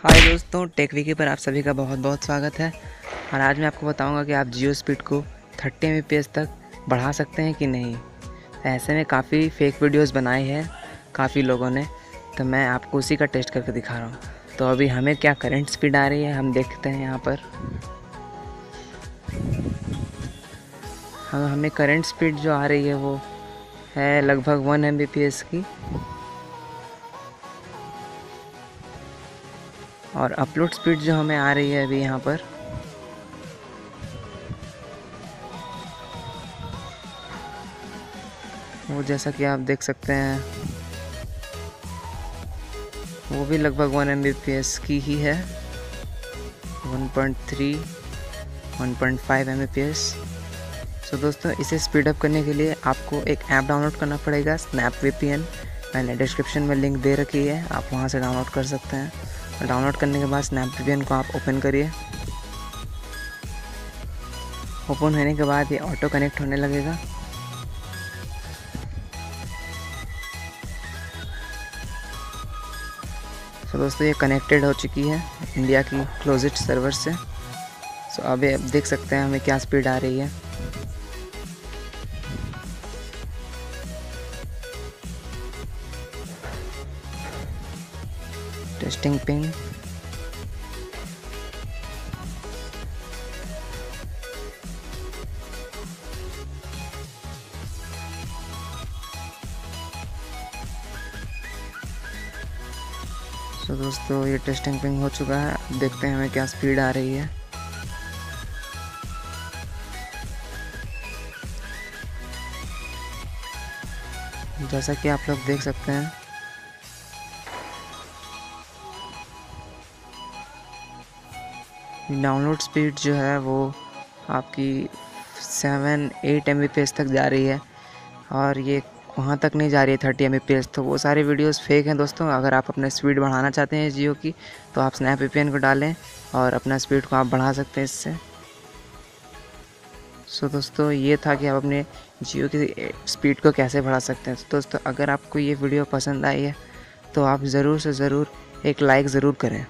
हाय दोस्तों, टेकविकी पर आप सभी का बहुत बहुत स्वागत है। और आज मैं आपको बताऊंगा कि आप जियो स्पीड को 30 Mbps तक बढ़ा सकते हैं कि नहीं। तो ऐसे में काफ़ी फेक वीडियोस बनाए हैं काफ़ी लोगों ने, तो मैं आपको उसी का टेस्ट करके दिखा रहा हूँ। तो अभी हमें क्या करंट स्पीड आ रही है हम देखते हैं यहाँ पर। हमें करंट स्पीड जो आ रही है वो है लगभग 1 Mbps की। और अपलोड स्पीड जो हमें आ रही है अभी यहाँ पर वो जैसा कि आप देख सकते हैं वो भी लगभग 1 Mbps की ही है। 1.3 1.5 Mbps। सो दोस्तों, इसे स्पीड अप करने के लिए आपको एक ऐप डाउनलोड करना पड़ेगा, स्नैप VPN। मैंने डिस्क्रिप्शन में लिंक दे रखी है, आप वहां से डाउनलोड कर सकते हैं। और डाउनलोड करने के बाद स्नैप VPN को आप ओपन करिए। ओपन होने के बाद ये ऑटो कनेक्ट होने लगेगा। सो दोस्तों, ये कनेक्टेड हो चुकी है इंडिया की क्लोजेस्ट सर्वर से। सो अभी आप देख सकते हैं हमें क्या स्पीड आ रही है। Testing ping. तो दोस्तों, ये टेस्टिंग पिंग हो चुका है। अब देखते हैं हमें क्या स्पीड आ रही है। जैसा कि आप लोग देख सकते हैं डाउनलोड स्पीड जो है वो आपकी 7-8 Mbps तक जा रही है। और ये वहाँ तक नहीं जा रही है 30 Mbps। तो वो सारे वीडियोस फेक हैं दोस्तों। अगर आप अपने स्पीड बढ़ाना चाहते हैं जियो की, तो आप स्नैप VPN को डालें और अपना स्पीड को आप बढ़ा सकते हैं इससे। सो दोस्तों, ये था कि आप अपने जियो की स्पीड को कैसे बढ़ा सकते हैं। तो दोस्तों, अगर आपको ये वीडियो पसंद आई है तो आप ज़रूर से ज़रूर एक लाइक ज़रूर करें।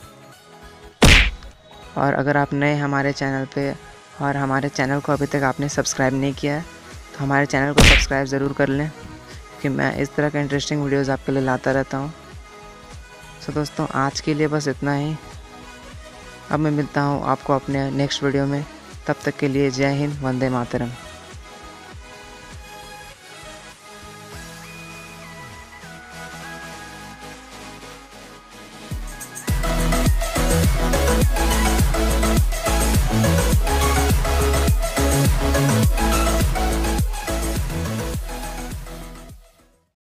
और अगर आप नए हमारे चैनल पे और हमारे चैनल को अभी तक आपने सब्सक्राइब नहीं किया है तो हमारे चैनल को सब्सक्राइब ज़रूर कर लें, क्योंकि मैं इस तरह के इंटरेस्टिंग वीडियोज़ आपके लिए लाता रहता हूँ। सो दोस्तों, आज के लिए बस इतना ही। अब मैं मिलता हूँ आपको अपने नेक्स्ट वीडियो में। तब तक के लिए जय हिंद, वंदे मातरम।